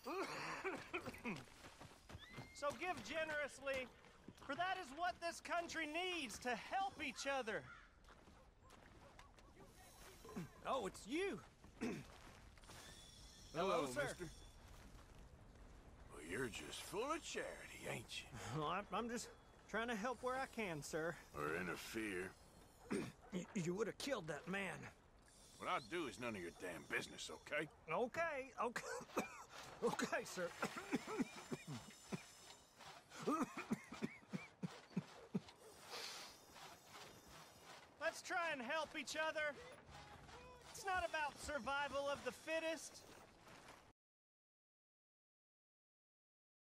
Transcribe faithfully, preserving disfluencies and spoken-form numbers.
So give generously, for that is what this country needs, to help each other. Oh, it's you. Hello, Hello, sir. mister. Well, you're just full of charity, ain't you? Well, I, I'm just trying to help where I can, sir. Or interfere. Y you would have killed that man. What I do is none of your damn business, okay? Okay, okay. Okay, sir. Let's try and help each other. It's not about survival of the fittest.